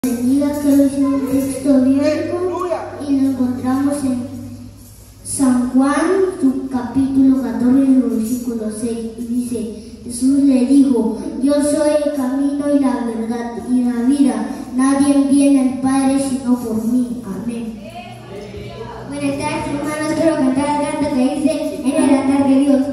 Bendiga, que hoy es un texto bíblico y lo encontramos en San Juan, su capítulo 14, versículo 6, y dice: Jesús le dijo: yo soy el camino y la verdad y la vida, nadie viene al Padre sino por mí. Amén. Buenas tardes, hermanos, quiero cantar el canto que dice: en el altar de Dios.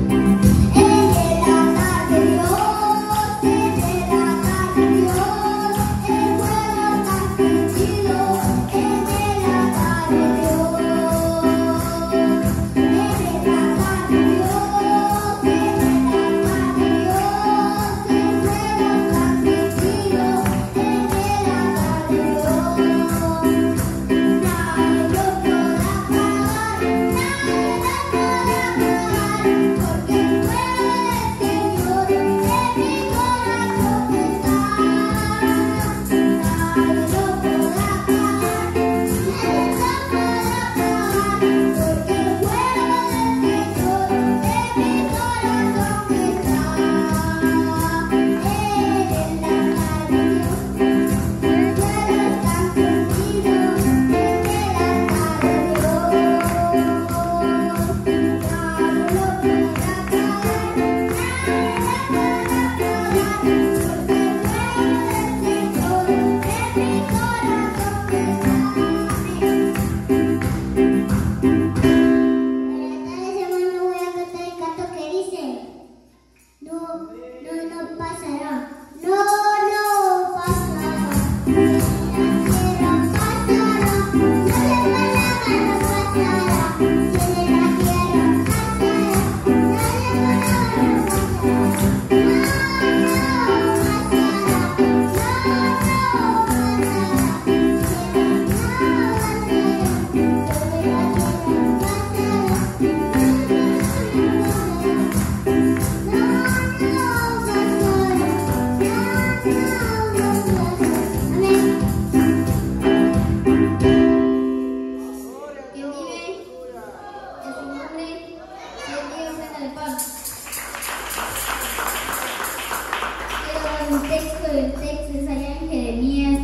El texto es allá en Jeremías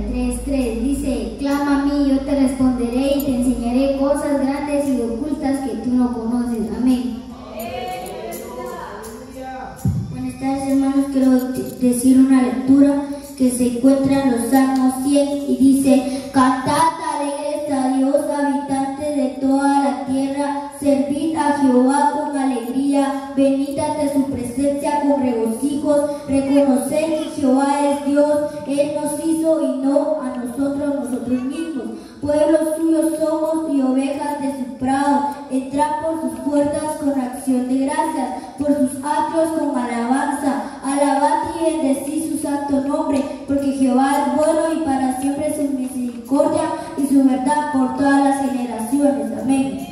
33:3. Dice: clama a mí, yo te responderé y te enseñaré cosas grandes y ocultas que tú no conoces. Amén. Buenas tardes, hermanos, quiero decir una lectura que se encuentra en los Salmos 100 y dice: cantad alegres a Dios, habitantes de toda la tierra, servid a Jehová con alegría, venid ante su presencia con regocijos, reconoced que Jehová es Dios, Él nos hizo y no a nosotros mismos. Pueblos suyos somos y ovejas de su prado. Entrad por sus puertas con acción de gracias, por sus atrios con alabanza. Alabad y bendecid su santo nombre, porque Jehová es bueno y para siempre su misericordia y su verdad por todas las generaciones. Amén.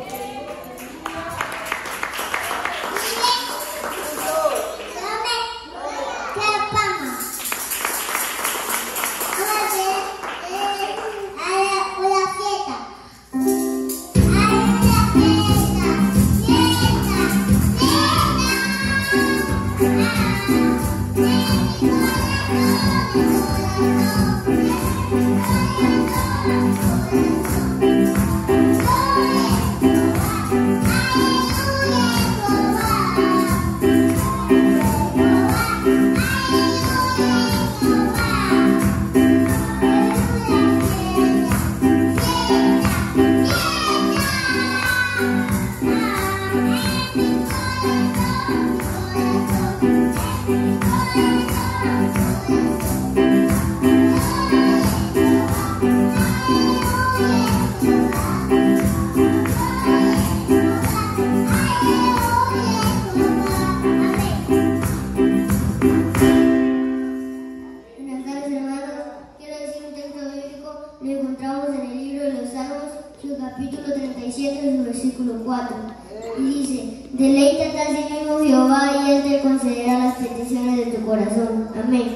Lo encontramos en el libro de los Salmos, su capítulo 37, su versículo 4. Y dice: deleítate al Señor Jehová y Él te concederá las peticiones de tu corazón. Amén.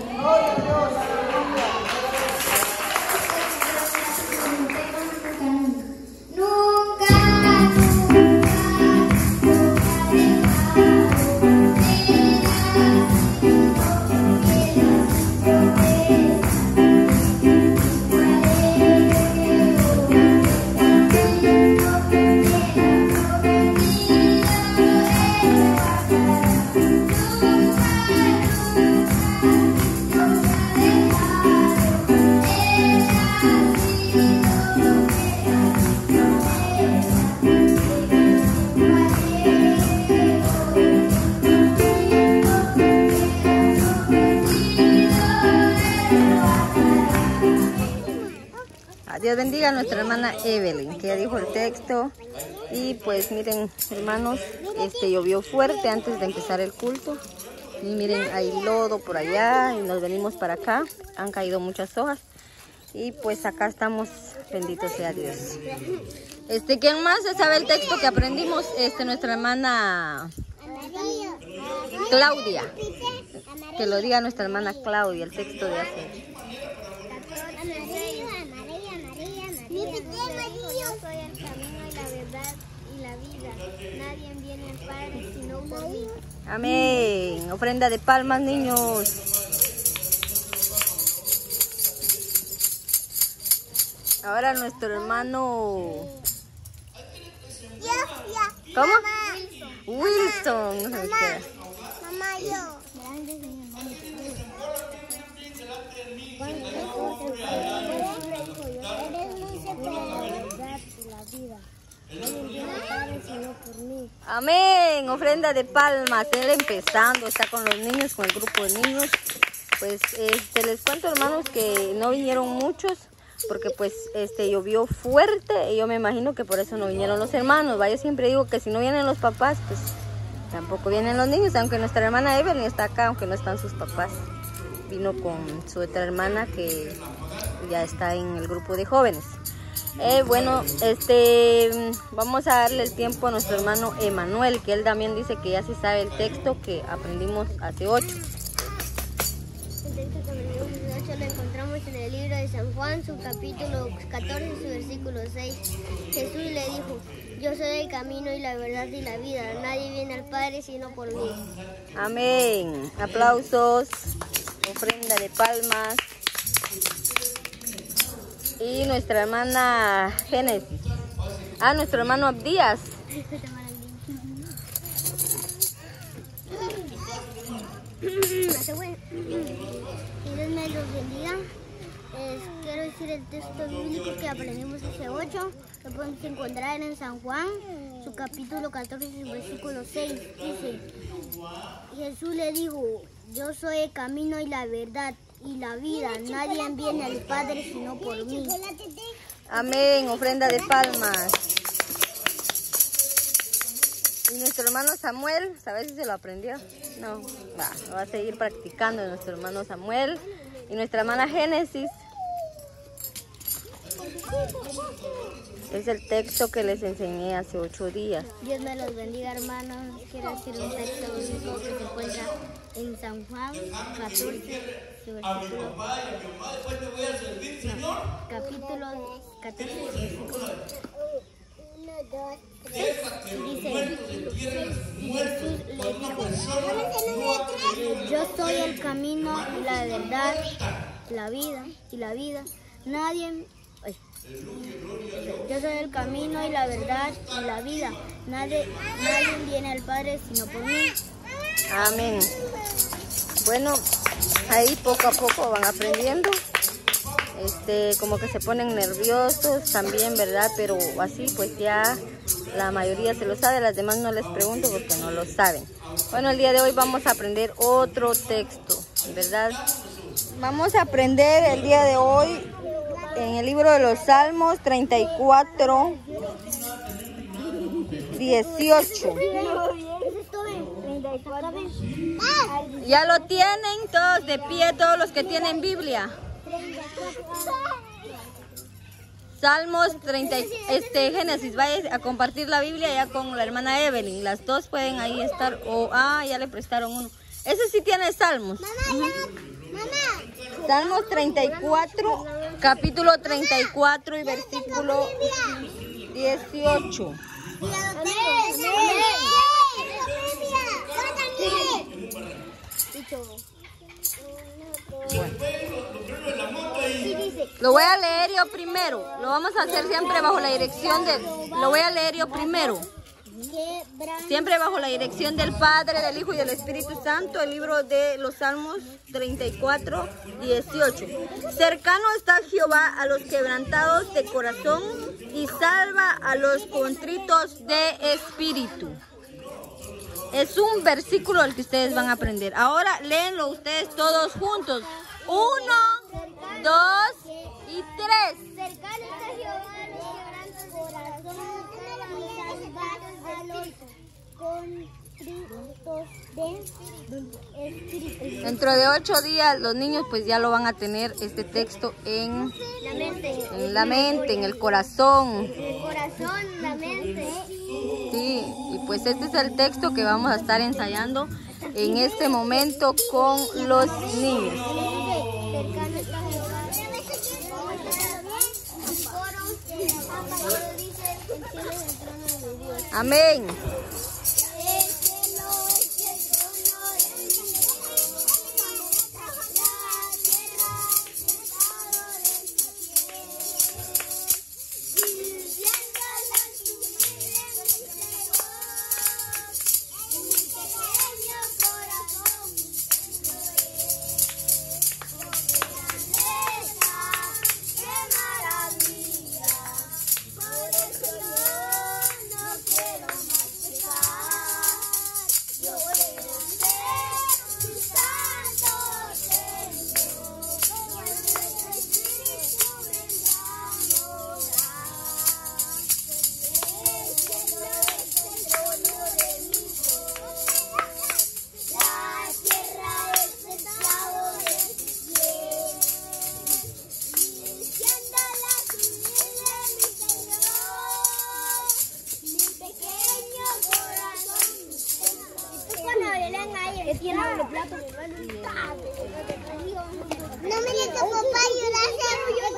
Dios bendiga a nuestra hermana Evelyn, que ya dijo el texto. Y pues miren, hermanos, llovió fuerte antes de empezar el culto. Y miren, hay lodo por allá y nos venimos para acá. Han caído muchas hojas. Y pues acá estamos, bendito sea Dios. ¿Quién más se sabe el texto que aprendimos? Nuestra hermana Claudia. Que lo diga nuestra hermana Claudia, el texto de hace. Yo soy el camino y la verdad y la vida. Nadie viene al Padre sino por mí. Amén. Ofrenda de palmas, niños. Ahora nuestro hermano... ¿Cómo? Wilson. Mamá, yo. Amén, ofrenda de palmas. Él empezando, está con los niños, con el grupo de niños. Pues les cuento, hermanos, que no vinieron muchos porque pues llovió fuerte y yo me imagino que por eso no vinieron los hermanos. Yo siempre digo que si no vienen los papás, pues tampoco vienen los niños, aunque nuestra hermana Evelyn está acá, aunque no están sus papás. Vino con su otra hermana que ya está en el grupo de jóvenes. Bueno, vamos a darle el tiempo a nuestro hermano Emanuel, que él también dice que ya se sabe el texto que aprendimos hace 8. El texto que aprendimos hace 8 lo encontramos en el libro de San Juan, su capítulo 14, su versículo 6. Jesús le dijo: yo soy el camino y la verdad y la vida. Nadie viene al Padre sino por mí. Amén. Aplausos. Ofrenda de palmas. Y nuestra hermana Génesis. Nuestro hermano Abdías. Dios me los bendiga. Quiero decir el texto bíblico que aprendimos hace 8. Lo podemos encontrar en San Juan, su capítulo 14, su versículo 6. Dice: Jesús le dijo: yo soy el camino y la verdad y la vida. Nadie viene al Padre sino por mí. Amén. Ofrenda de palmas. Y nuestro hermano Samuel, ¿sabes si se lo aprendió? No, va a seguir practicando nuestro hermano Samuel. Y nuestra hermana Génesis. Es el texto que les enseñé hace 8 días. Dios me los bendiga, hermanos. Quiero decir un texto bíblico que se encuentra en San Juan 14, su versículo. Capítulo 14, su versículo. Dice: Jesús le dijo: yo soy el camino y la verdad, la vida y la vida. Yo soy el camino y la verdad y la vida. Nadie viene al Padre sino por mí. Amén. Bueno, ahí poco a poco van aprendiendo. Como que se ponen nerviosos también, ¿verdad? Pero así pues ya la mayoría se lo sabe, las demás no les pregunto porque no lo saben. Bueno, el día de hoy vamos a aprender otro texto, ¿verdad? Vamos a aprender el día de hoy en el libro de los Salmos 34, 18. ¿Ya lo tienen todos de pie, todos los que tienen Biblia? Salmos 30, Génesis, vaya a compartir la Biblia ya con la hermana Evelyn. Las dos pueden ahí estar. Ya le prestaron uno. Ese sí tiene Salmos. Salmos 34, capítulo 34 y versículo 18. Lo voy a leer yo primero. Lo vamos a hacer siempre bajo la dirección de... Lo voy a leer yo primero. Siempre bajo la dirección del Padre, del Hijo y del Espíritu Santo. El libro de los Salmos 34, 18. Cercano está Jehová a los quebrantados de corazón y salva a los contritos de espíritu. Es un versículo el que ustedes van a aprender. Ahora léenlo ustedes todos juntos. 1, 2 y 3. Cercano está Jehová a los quebrantados de corazón, a los contritos de espíritu. Dentro de 8 días los niños pues ya lo van a tener este texto en la mente, en el corazón. El corazón, la mente. Sí, y pues este es el texto que vamos a estar ensayando en este momento con los niños. Cercano está Jehová. Amén. No me digas que papá ayuda a hacer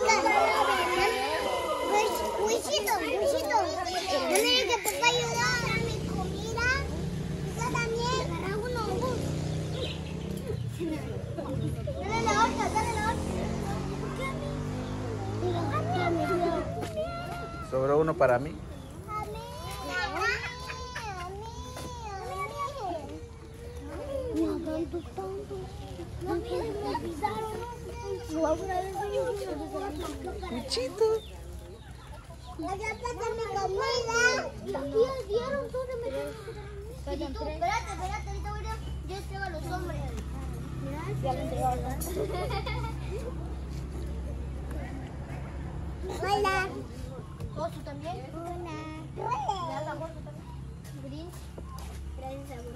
Luisito. No me digas que papá ayuda a mi comida. Yo también. Dale la otra. Sobró uno para mí. Luchito. Allá está mi comida. Dieron todo de meter. Espérate, ahorita voy a... Yo entrego a los hombres. Ya lo entregaba. Hola. ¿Tú también? Hola. ¿Ya la gordo también? Green. Gracias, amor.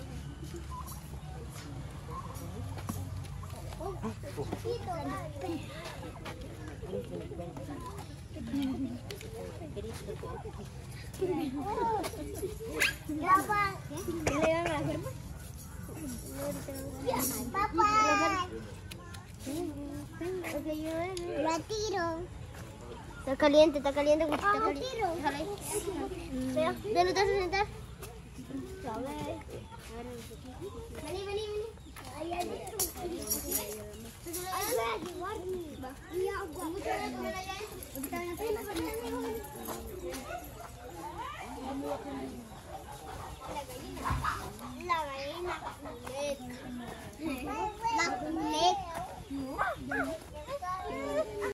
Papá. La tiro. Está caliente, está caliente. Lo tiro. ¿Dónde te vas a sentar? Vení. Ahí.